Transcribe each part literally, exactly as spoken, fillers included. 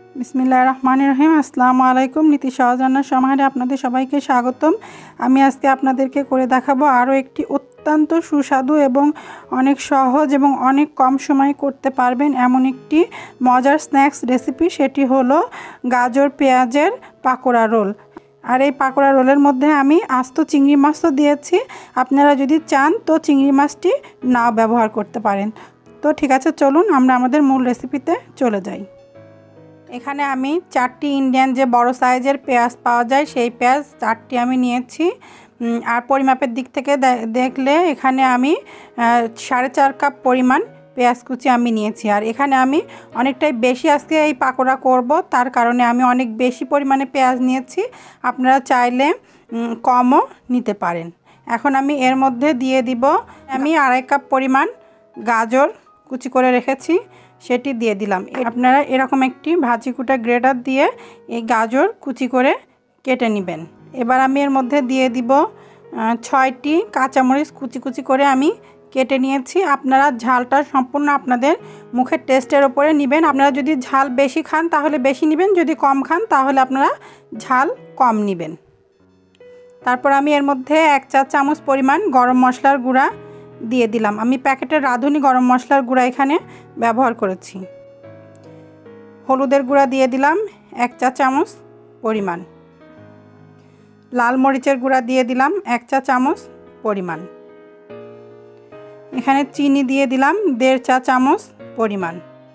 বিসমিল্লাহির রহমানির রহিম। আসসালামু আলাইকুম। নীতি সহজ রান্নার সমাহারে আপনাদের সবাইকে স্বাগতম। আমি আজকে আপনাদেরকে করে দেখাবো আরও একটি অত্যন্ত সুস্বাদু এবং অনেক সহজ এবং অনেক কম সময়ে করতে পারবেন এমন একটি মজার স্ন্যাক্স রেসিপি। সেটি হলো গাজর পেঁয়াজের পাকোড়া রোল। আর এই পাকোড়া রোলের মধ্যে আমি আস্ত চিংড়ি মাছও দিয়েছি। আপনারা যদি চান তো চিংড়ি মাছটি নাও ব্যবহার করতে পারেন। তো ঠিক আছে, চলুন আমরা আমাদের মূল রেসিপিতে চলে যাই। এখানে আমি চারটি ইন্ডিয়ান যে বড় সাইজের পেঁয়াজ পাওয়া যায় সেই পেঁয়াজ চারটি আমি নিয়েছি। আর পরিমাপের দিক থেকে দেখলে এখানে আমি সাড়ে চার কাপ পরিমাণ পেঁয়াজ কুচি আমি নিয়েছি। আর এখানে আমি অনেকটাই বেশি আজকে এই পাকোড়া করব, তার কারণে আমি অনেক বেশি পরিমাণে পেঁয়াজ নিয়েছি। আপনারা চাইলে কমও নিতে পারেন। এখন আমি এর মধ্যে দিয়ে দিব আমি আড়াই কাপ পরিমাণ গাজর কুচি করে রেখেছি, সেটি দিয়ে দিলাম। আপনারা এরকম একটি ভাজি কুটা গ্রেটার দিয়ে এই গাজর কুচি করে কেটে নেবেন। এবার আমি এর মধ্যে দিয়ে দিব ছয়টি কাঁচামরিচ কুচি কুচি করে আমি কেটে নিয়েছি। আপনারা ঝালটা সম্পূর্ণ আপনাদের মুখের টেস্টের ওপরে নেবেন। আপনারা যদি ঝাল বেশি খান তাহলে বেশি নেবেন, যদি কম খান তাহলে আপনারা ঝাল কম নেবেন। তারপর আমি এর মধ্যে এক চা চামচ পরিমাণ গরম মশলার গুঁড়া দিয়ে দিলাম। আমি প্যাকেটের রাঁধুনি গরম মশলার গুঁড়া এখানে ব্যবহার করেছি। হলুদের গুঁড়া দিয়ে দিলাম এক চা চামচ পরিমাণ। লাল মরিচের গুঁড়া দিয়ে দিলাম এক চা চামচ পরিমাণ। এখানে চিনি দিয়ে দিলাম দেড় চা চামচ পরিমাণ।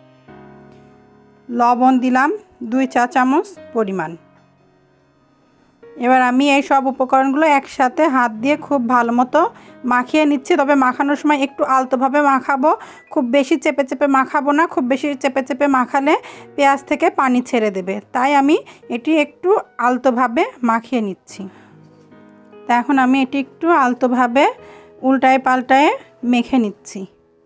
লবণ দিলাম দুই চা চামচ পরিমাণ। এবার আমি এই সব উপকরণগুলো একসাথে হাত দিয়ে খুব ভালো মতো মাখিয়ে নিচ্ছি। তবে মাখানোর সময় একটু আলতোভাবে মাখাবো, খুব বেশি চেপে চেপে মাখাবো না। খুব বেশি চেপে চেপে মাখালে পেঁয়াজ থেকে পানি ছেড়ে দেবে, তাই আমি এটি একটু আলতোভাবে মাখিয়ে নিচ্ছি। তা এখন আমি এটি একটু আলতোভাবে উল্টায় পাল্টায় মেখে নিচ্ছি।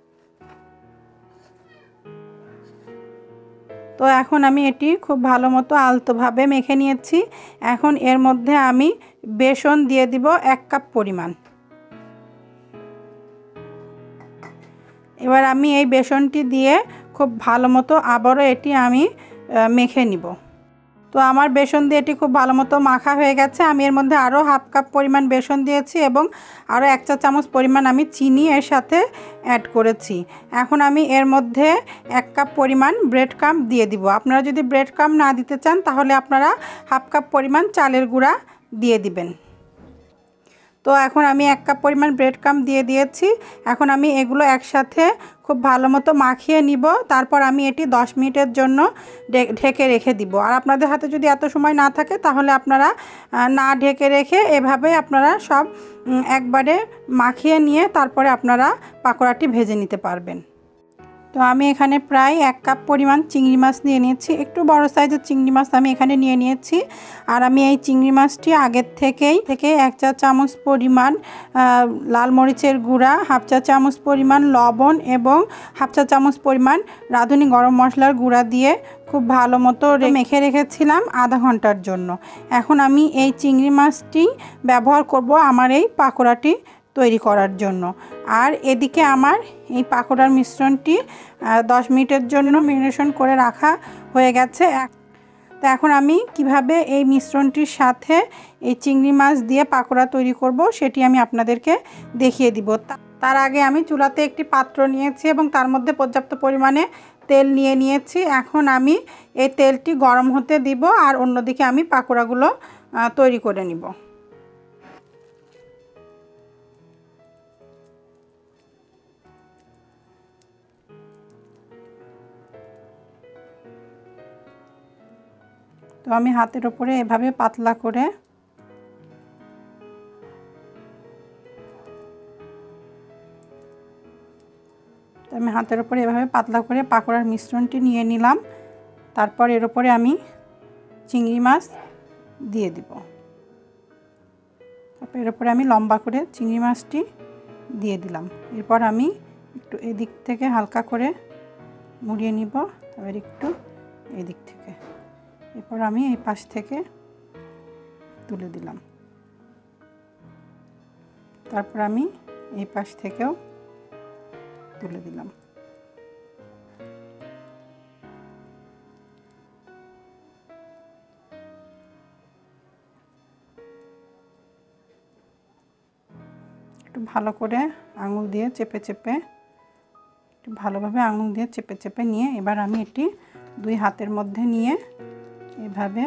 তো এখন আমি এটি খুব ভালো মতো আলতোভাবে মেখে নিয়েছি। এখন এর মধ্যে আমি বেসন দিয়ে দিব এক কাপ পরিমাণ। এবার আমি এই বেসনটি দিয়ে খুব ভালো মতো আবারও এটি আমি মেখে নিব। তো আমার বেসন দিয়ে এটি খুব ভালো মতো মাখা হয়ে গেছে। আমি এর মধ্যে আরও হাফ কাপ পরিমাণ বেসন দিয়েছি এবং আরও এক চা চামচ পরিমাণ আমি চিনি এর সাথে অ্যাড করেছি। এখন আমি এর মধ্যে এক কাপ পরিমাণ ব্রেড ক্রাম্ব দিয়ে দিব। আপনারা যদি ব্রেড ক্রাম্ব না দিতে চান তাহলে আপনারা হাফ কাপ পরিমাণ চালের গুঁড়া দিয়ে দিবেন। তো এখন আমি এক কাপ পরিমাণ ব্রেড ক্রাম্ব দিয়ে দিয়েছি। এখন আমি এগুলো একসাথে খুব ভালো মতো মাখিয়ে নিব। তারপর আমি এটি দশ মিনিটের জন্য ঢেকে রেখে দিব। আর আপনাদের হাতে যদি এত সময় না থাকে তাহলে আপনারা না ঢেকে রেখে এভাবে আপনারা সব একবারে মাখিয়ে নিয়ে তারপরে আপনারা পাকোড়াটি ভেজে নিতে পারবেন। তো আমি এখানে প্রায় এক কাপ পরিমাণ চিংড়ি মাছ নিয়ে নিয়েছি। একটু বড় সাইজের চিংড়ি মাছ আমি এখানে নিয়ে নিয়েছি। আর আমি এই চিংড়ি মাছটি আগের থেকেই থেকে এক চা চামচ পরিমাণ লাল মরিচের গুঁড়া, হাফ চা চামচ পরিমাণ লবণ এবং হাফ চা চামচ পরিমাণ রাঁধুনি গরম মশলার গুঁড়া দিয়ে খুব ভালো মতো মেখে রেখেছিলাম আধা ঘন্টার জন্য। এখন আমি এই চিংড়ি মাছটি ব্যবহার করব আমার এই পাকোড়াটি তৈরি করার জন্য। আর এদিকে আমার এই পাকোড়ার মিশ্রণটি দশ মিনিটের জন্য ম্যারিনেশন করে রাখা হয়ে গেছে। তো এখন আমি কিভাবে এই মিশ্রণটির সাথে এই চিংড়ি মাছ দিয়ে পাকোড়া তৈরি করব সেটি আমি আপনাদেরকে দেখিয়ে দিব। তার আগে আমি চুলাতে একটি পাত্র নিয়েছি এবং তার মধ্যে পর্যাপ্ত পরিমাণে তেল নিয়ে নিয়েছি। এখন আমি এই তেলটি গরম হতে দিব আর অন্যদিকে আমি পাকোড়াগুলো তৈরি করে নিব। তো আমি হাতের উপরে এভাবে পাতলা করে তো আমি হাতের উপরে এভাবে পাতলা করে পাকোড়ার মিশ্রণটি নিয়ে নিলাম। তারপর এর উপরে আমি চিংড়ি মাছ দিয়ে দিব। তারপর এর উপরে আমি লম্বা করে চিংড়ি মাছটি দিয়ে দিলাম। এরপর আমি একটু এদিক থেকে হালকা করে মুড়িয়ে নিব, আবার একটু এদিক থেকে। এরপর আমি এই পাশ থেকে তুলে দিলাম। তারপর আমি এই পাশ থেকেও তুলে দিলাম। একটু ভালো করে আঙুল দিয়ে চেপে চেপে একটু ভালোভাবে আঙুল দিয়ে চেপে চেপে নিয়ে এবার আমি এটি দুই হাতের মধ্যে নিয়ে এভাবে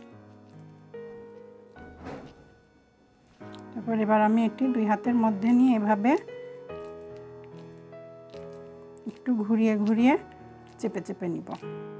তারপর এবার আমি এটি দুই হাতের মধ্যে নিয়ে এভাবে একটু ঘুরিয়ে ঘুরিয়ে চেপে চেপে নিব।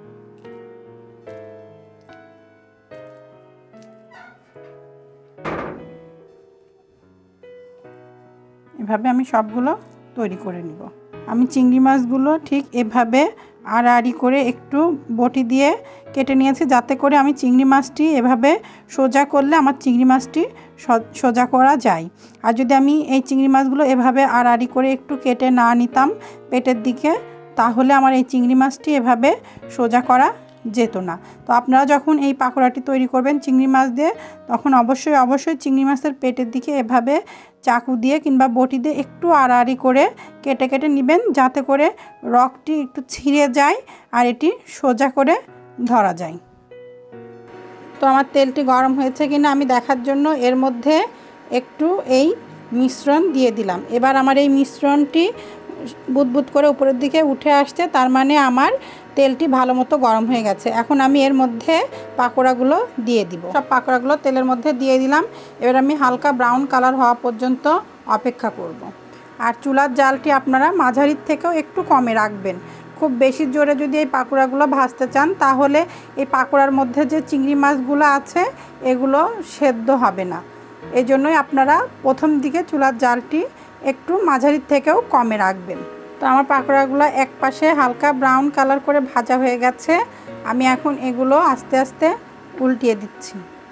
এভাবে আমি সবগুলো তৈরি করে নিব। আমি চিংড়ি মাছগুলো ঠিক এভাবে আড়াআড়ি করে একটু বটি দিয়ে কেটে নিয়েছি, যাতে করে আমি চিংড়ি মাছটি এভাবে সোজা করলে আমার চিংড়ি মাছটি সোজা করা যায়। আর যদি আমি এই চিংড়ি মাছগুলো এভাবে আড়াআড়ি করে একটু কেটে না নিতাম পেটের দিকে, তাহলে আমার এই চিংড়ি মাছটি এভাবে সোজা করা যেত না। তো আপনারা যখন এই পাকোড়াটি তৈরি করবেন চিংড়ি মাছ দিয়ে, তখন অবশ্যই অবশ্যই চিংড়ি মাছের পেটের দিকে এভাবে চাকু দিয়ে কিংবা বটি দিয়ে একটু আড়াআড়ি করে কেটে কেটে নেবেন, যাতে করে রগটি একটু ছিঁড়ে যায় আর এটি সোজা করে ধরা যায়। তো আমার তেলটি গরম হয়েছে কিনা আমি দেখার জন্য এর মধ্যে একটু এই মিশ্রণ দিয়ে দিলাম। এবার আমার এই মিশ্রণটি বুদবুদ করে উপরের দিকে উঠে আসছে, তার মানে আমার তেলটি ভালো মতো গরম হয়ে গেছে। এখন আমি এর মধ্যে পাকোড়াগুলো দিয়ে দিব। সব পাকোড়াগুলো তেলের মধ্যে দিয়ে দিলাম। এবার আমি হালকা ব্রাউন কালার হওয়া পর্যন্ত অপেক্ষা করব। আর চুলার জালটি আপনারা মাঝারির থেকেও একটু কমে রাখবেন। খুব বেশি জোরে যদি এই পাকোড়াগুলো ভাজতে চান, তাহলে এই পাকোড়ার মধ্যে যে চিংড়ি মাছগুলো আছে এগুলো সেদ্ধ হবে না। এই জন্যই আপনারা প্রথম দিকে চুলার জালটি একটু মাঝারির থেকেও কমে রাখবেন। তো আমার পাকোড়াগুলো এক পাশে হালকা ব্রাউন কালার করে ভাজা হয়ে গেছে। আমি এখন এগুলো আস্তে আস্তে উল্টিয়ে দিচ্ছি।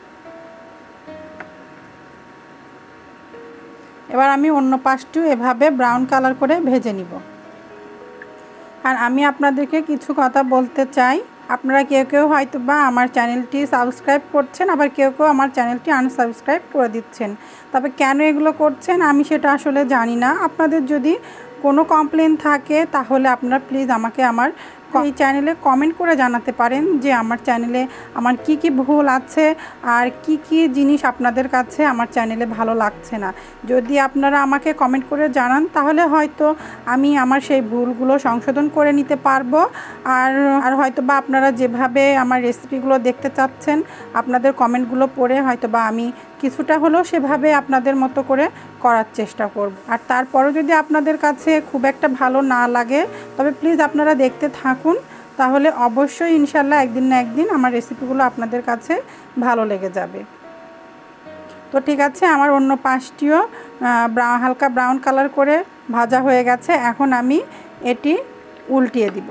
এবার আমি অন্য পাশটিও এভাবে ব্রাউন কালার করে ভেজে নিব। আর আমি আপনাদেরকে কিছু কথা বলতে চাই। আপনারা কেউ কেউ হয়তো বা আমার চ্যানেলটি সাবস্ক্রাইব করছেন, আবার কেউ কেউ আমার চ্যানেলটি আনসাবস্ক্রাইব করে দিচ্ছেন। তবে কেন এগুলো করছেন আমি সেটা আসলে জানি না। আপনাদের যদি কোনো কমপ্লেন থাকে তাহলে আপনারা প্লিজ আমাকে আমার এই চ্যানেলে কমেন্ট করে জানাতে পারেন যে আমার চ্যানেলে আমার কি কি ভুল আছে আর কি কি জিনিস আপনাদের কাছে আমার চ্যানেলে ভালো লাগছে না। যদি আপনারা আমাকে কমেন্ট করে জানান তাহলে হয়তো আমি আমার সেই ভুলগুলো সংশোধন করে নিতে পারবো। আর আর হয়তো বা আপনারা যেভাবে আমার রেসিপিগুলো দেখতে চাচ্ছেন, আপনাদের কমেন্টগুলো পড়ে হয়তো বা আমি কিছুটা হলেও সেভাবে আপনাদের মতো করে করার চেষ্টা করব। আর তারপরও যদি আপনাদের কাছে খুব একটা ভালো না লাগে, তবে প্লিজ আপনারা দেখতে থাকুন, তাহলে অবশ্যই ইনশাল্লাহ একদিন না একদিন আমার রেসিপিগুলো আপনাদের কাছে ভালো লেগে যাবে। তো ঠিক আছে, আমার অন্য পাশটিও হালকা ব্রাউন কালার করে ভাজা হয়ে গেছে। এখন আমি এটি উল্টিয়ে দিব।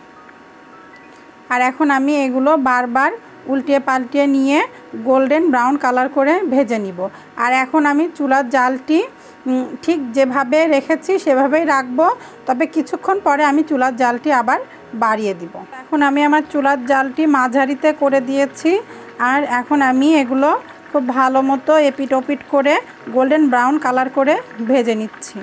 আর এখন আমি এগুলো বারবার উল্টিয়ে পাল্টিয়ে নিয়ে গোল্ডেন ব্রাউন কালার করে ভেজে নিব। আর এখন আমি চুলার জালটি ঠিক যেভাবে রেখেছি সেভাবেই রাখবো, তবে কিছুক্ষণ পরে আমি চুলার জালটি আবার বাড়িয়ে দিব। এখন আমি আমার চুলার জালটি মাঝারিতে করে দিয়েছি। আর এখন আমি এগুলো খুব ভালো মতো এপিট ওপিট করে গোল্ডেন ব্রাউন কালার করে ভেজে নিচ্ছি।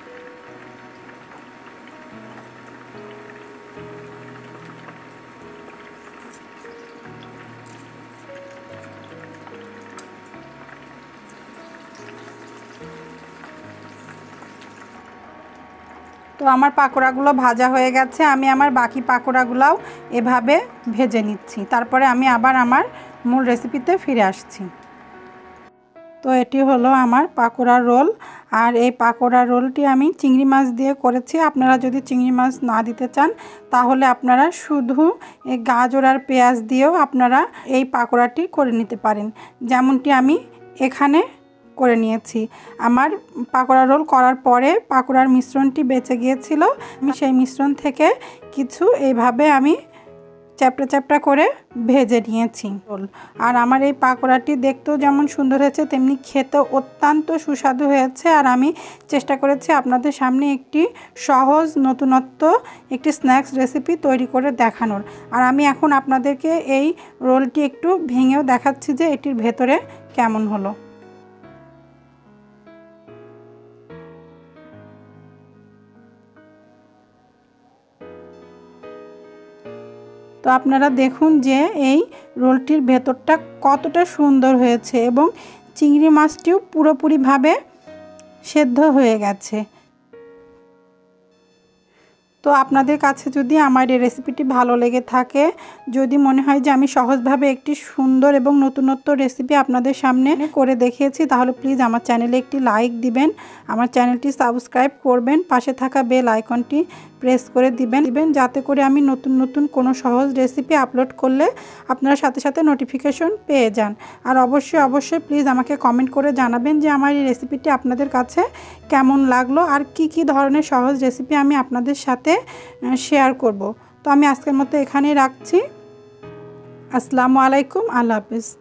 তো আমার পাকোড়াগুলো ভাজা হয়ে গেছে। আমি আমার বাকি পাকোড়াগুলোও এভাবে ভেজে নিচ্ছি। তারপরে আমি আবার আমার মূল রেসিপিতে ফিরে আসছি। তো এটি হলো আমার পাকোড়া রোল। আর এই পাকোড়া রোলটি আমি চিংড়ি মাছ দিয়ে করেছি। আপনারা যদি চিংড়ি মাছ না দিতে চান তাহলে আপনারা শুধু এই গাজর আর পেঁয়াজ দিয়েও আপনারা এই পাকোড়াটি করে নিতে পারেন, যেমনটি আমি এখানে করে নিয়েছি। আমার পাকোড়া রোল করার পরে পাকোড়ার মিশ্রণটি বেঁচে গিয়েছিল। আমি সেই মিশ্রণ থেকে কিছু এইভাবে আমি চ্যাপটা চ্যাপটা করে ভেজে নিয়েছি। আর আমার এই পাকোড়াটি দেখতেও যেমন সুন্দর হয়েছে, তেমনি খেতেও অত্যন্ত সুস্বাদু হয়েছে। আর আমি চেষ্টা করেছি আপনাদের সামনে একটি সহজ নতুনত্ব একটি স্ন্যাক্স রেসিপি তৈরি করে দেখানোর। আর আমি এখন আপনাদেরকে এই রোলটি একটু ভেঙেও দেখাচ্ছি যে এটির ভেতরে কেমন হলো। তো আপনারা দেখুন যে এই রোলটির ভেতরটা কতটা সুন্দর হয়েছে এবং চিংড়ি মাছটিও পুরোপুরিভাবে সেদ্ধ হয়ে গেছে। তো আপনাদের কাছে যদি আমার এই রেসিপিটি ভালো লেগে থাকে, যদি মনে হয় যে আমি সহজভাবে একটি সুন্দর এবং নতুনত্ব রেসিপি আপনাদের সামনে করে দেখিয়েছি, তাহলে প্লিজ আমার চ্যানেলে একটি লাইক দিবেন, আমার চ্যানেলটি সাবস্ক্রাইব করবেন, পাশে থাকা বেল আইকনটি প্রেস করে দিবেন দিবেন যাতে করে আমি নতুন নতুন কোনো সহজ রেসিপি আপলোড করলে আপনারা সাথে সাথে নোটিফিকেশন পেয়ে যান। আর অবশ্যই অবশ্যই প্লিজ আমাকে কমেন্ট করে জানাবেন যে আমার এই রেসিপিটি আপনাদের কাছে কেমন লাগলো আর কি কি ধরনের সহজ রেসিপি আমি আপনাদের সাথে শেয়ার করব। তো আমি আজকের মতো এখানেই রাখছি। আসসালামু আলাইকুম, আল্লাহ হাফেজ।